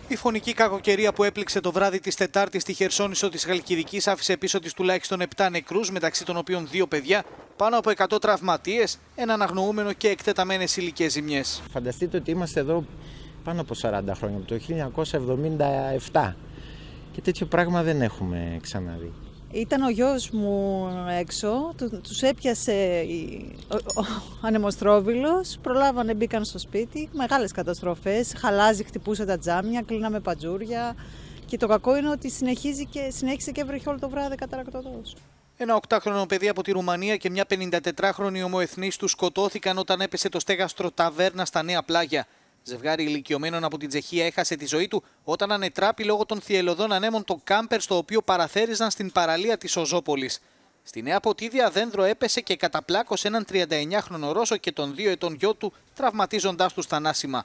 Η φωνική κακοκαιρία που έπληξε το βράδυ της Τετάρτης στη Χερσόνησο της Χαλκιδικής άφησε πίσω της τουλάχιστον 7 νεκρούς, μεταξύ των οποίων 2 παιδιά, πάνω από 100 τραυματίες, έναν αγνοούμενο και εκτεταμένες υλικές ζημιές. Φανταστείτε ότι είμαστε εδώ πάνω από 40 χρόνια, από το 1977 και τέτοιο πράγμα δεν έχουμε ξαναδεί. Ήταν ο γιος μου έξω, τους έπιασε ο ανεμοστρόβιλος, προλάβανε, μπήκαν στο σπίτι, μεγάλες καταστροφές, χαλάζι, χτυπούσε τα τζάμια, κλείναμε παντζούρια και το κακό είναι ότι συνέχισε και έβρεχε όλο το βράδυ καταρακτοδός. Ένα 8χρονο παιδί από τη Ρουμανία και μια 54χρονη ομοεθνής του σκοτώθηκαν όταν έπεσε το στέγαστρο ταβέρνα στα Νέα Πλάγια. Ζευγάρι ηλικιωμένων από την Τσεχία έχασε τη ζωή του όταν ανετράπη λόγω των θυελλωδών ανέμων το κάμπερ στο οποίο παραθέριζαν στην παραλία της Οζόπολης. Στη Νέα Ποτίδια δένδρο έπεσε και καταπλάκωσε έναν 39χρονο Ρώσο και τον 2 ετών γιο του, τραυματίζοντάς τους θανάσιμα.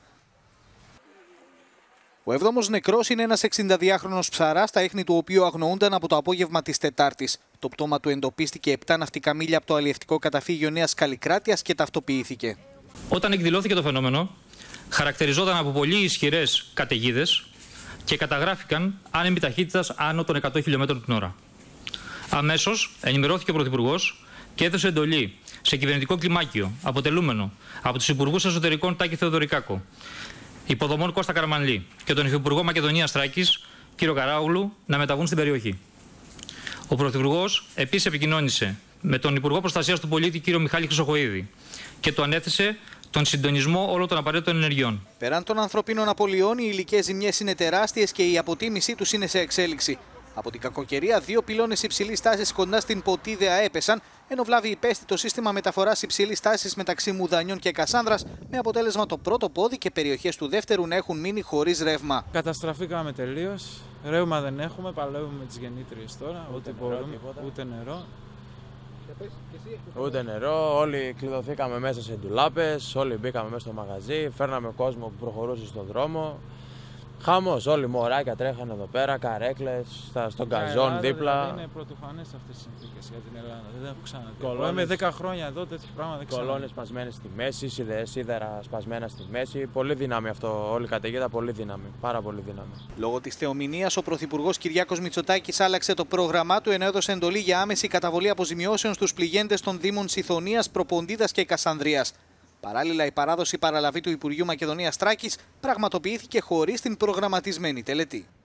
Ο 7ος νεκρός είναι ένας 62χρονος ψαράς, στα ίχνη του οποίου αγνοούνταν από το απόγευμα της Τετάρτης. Το πτώμα του εντοπίστηκε 7 ναυτικά μίλια από το αλλιευτικό καταφύγιο Νέας Καλλικράτειας και ταυτοποιήθηκε. Όταν εκδηλώθηκε το φαινόμενο, χαρακτηριζόταν από πολύ ισχυρές καταιγίδες και καταγράφηκαν άνεμοι ταχύτητας άνω των 100 χιλιόμετρων την ώρα. Αμέσως ενημερώθηκε ο Πρωθυπουργός και έδωσε εντολή σε κυβερνητικό κλιμάκιο αποτελούμενο από τους Υπουργούς Εσωτερικών Τάκη Θεοδωρικάκο, Υποδομών Κώστα Καραμανλή και τον Υφυπουργό Μακεδονίας Θράκης κύριο Καράουλου να μεταβούν στην περιοχή. Ο Πρωθυπουργός επίσης επικοινώνησε με τον Υπουργό Προστασίας του Πολίτη κύριο Μιχάλη Χρυσοχοΐδη και του ανέθεσε τον συντονισμό όλων των απαραίτητων ενεργειών. Πέραν των ανθρωπίνων απολειών, οι υλικές ζημιές είναι τεράστιες και η αποτίμησή τους είναι σε εξέλιξη. Από την κακοκαιρία, 2 πυλώνες υψηλής τάσης κοντά στην Ποτίδεα έπεσαν, ενώ βλάβη υπέστη το σύστημα μεταφοράς υψηλής τάσης μεταξύ Μουδανιών και Κασάνδρας, με αποτέλεσμα το πρώτο πόδι και περιοχές του δεύτερου να έχουν μείνει χωρίς ρεύμα. Καταστραφήκαμε τελείως. Ρεύμα δεν έχουμε, παλεύουμε με τις γεννήτριες τώρα, ό,τι μπορούμε, ούτε νερό. Ούτε νερό, όλοι κλειδωθήκαμε μέσα σε ντουλάπες, όλοι μπήκαμε μέσα στο μαγαζί, φέρναμε κόσμο που προχωρούσε στον δρόμο. Χαμός, όλοι μωράκια τρέχανε εδώ πέρα, καρέκλες, στον καζόν δίπλα. Είναι πρωτοφανές αυτές οι συνθήκες για την Ελλάδα, δεν έχω ξαναδεί. Είμαι 10 χρόνια εδώ, τέτοιο πράγμα δεν ξέρω. Κολόνες σπασμένες στη μέση, σίδερα σπασμένα στη μέση. Πολύ δύναμη αυτό, όλη η καταιγίδα, πολύ δύναμη, πάρα πολύ δύναμη. Λόγω της θεομηνίας, ο Πρωθυπουργός Κυριάκος Μητσοτάκης άλλαξε το πρόγραμμά του, ενώ έδωσε εντολή για άμεση καταβολή αποζημιώσεων στους πληγέντες των Δήμων Σιθωνίας, Προποντίδας και Κασανδρίας. Παράλληλα, η παράδοση παραλαβή του Υπουργείου Μακεδονίας Θράκης πραγματοποιήθηκε χωρίς την προγραμματισμένη τελετή.